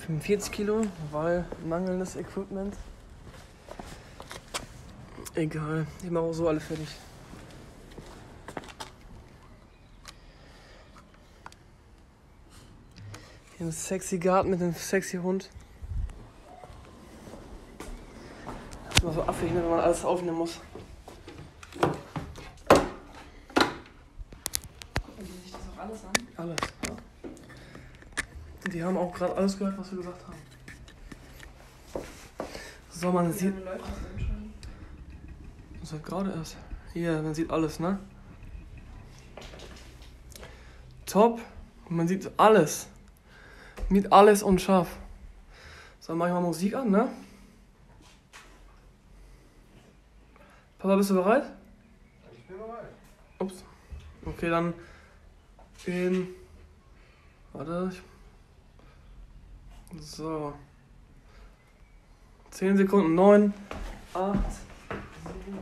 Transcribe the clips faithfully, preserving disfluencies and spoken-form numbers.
fünfundvierzig Kilo, weil mangelndes Equipment. Egal, ich mache auch so alle fertig. Hier ein sexy Garten mit einem sexy Hund. Das ist immer so affig, wenn man alles aufnehmen muss. Gucken die sich das auch alles an? Alles, ja. Die haben auch gerade alles gehört, was wir gesagt haben. So, man Wie sieht. lange läuft das denn schon? Das ist gerade erst. Hier, man sieht alles, ne? Top. Man sieht alles. Mit alles und scharf. So, mach ich mal Musik an, ne? Papa, bist du bereit? Ich bin bereit. Ups. Okay, dann in. Warte. Ich... So. zehn Sekunden. neun, acht, sieben.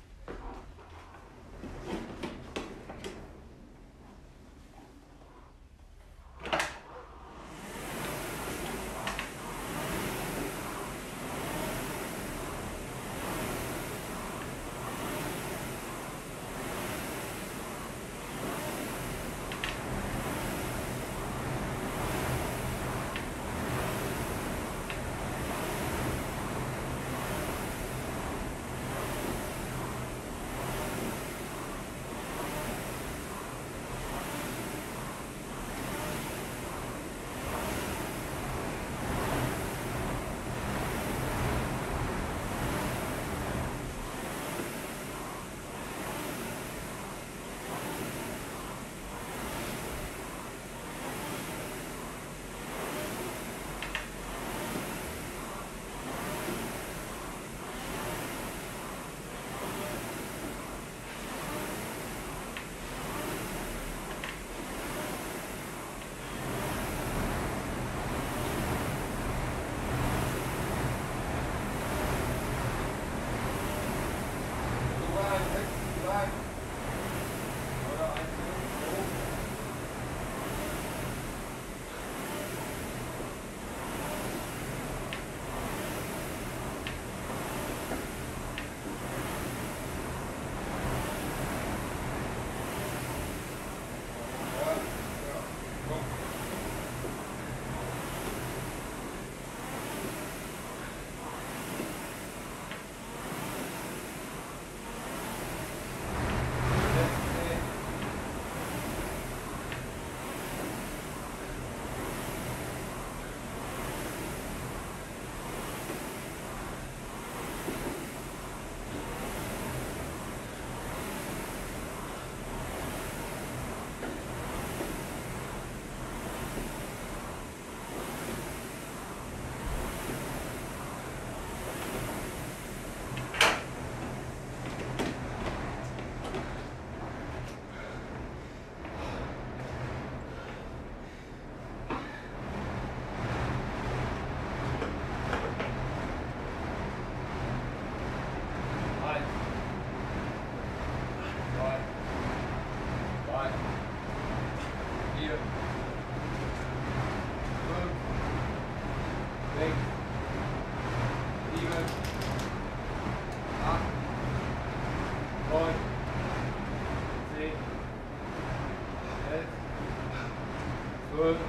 zwölf,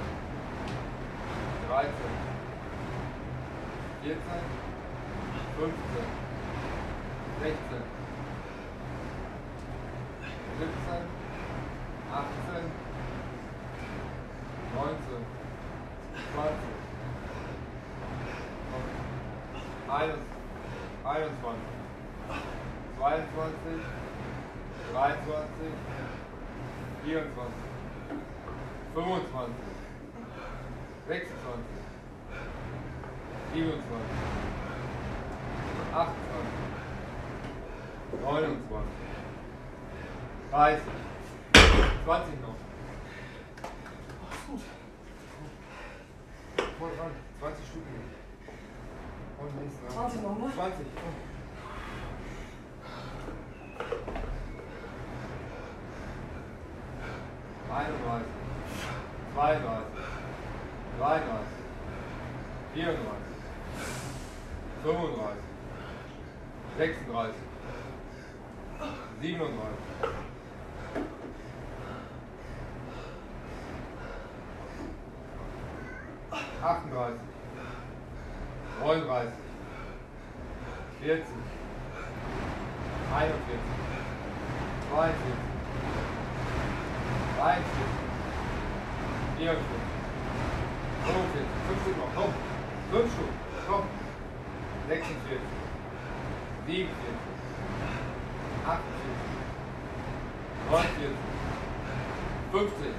dreizehn, vierzehn, fünfzehn, sechzehn, siebzehn, achtzehn, neunzehn, zwanzig, einundzwanzig, zweiundzwanzig, dreiundzwanzig, vierundzwanzig, fünfundzwanzig, sechsundzwanzig, siebenundzwanzig, achtundzwanzig, neunundzwanzig, dreißig, zwanzig noch. Gut. Voll ran, zwanzig Stück. Und nächsten Mal. zwanzig noch, ne? zwanzig. einunddreißig, zweiunddreißig, dreiunddreißig, vierunddreißig, fünfunddreißig, sechsunddreißig, siebenunddreißig, achtunddreißig, neununddreißig, vierzig, einundvierzig, zweiundvierzig, dreiundvierzig, vierundvierzig, fünfundvierzig, fünfzig noch, komm, fünf Stunden, komm, sechsundvierzig, siebenundvierzig, achtundvierzig, neunundvierzig, fünfzig.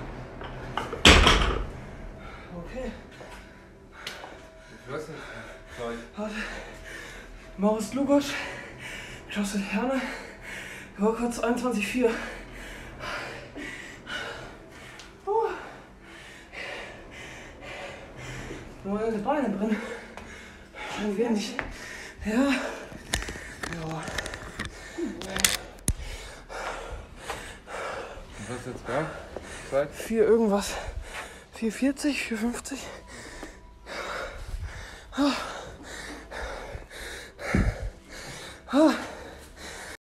Okay. Ich weiß nicht, Zeug. Warte. Maurice Lugosch, Joseph Herne, Workouts einundzwanzig Komma vier. Oh. Nur meine Beine drin. Ein wenig. Ja. Ja. Was ist jetzt da? Zeit? vier irgendwas. vier vierzig, vier fünfzig. Ah. Ah.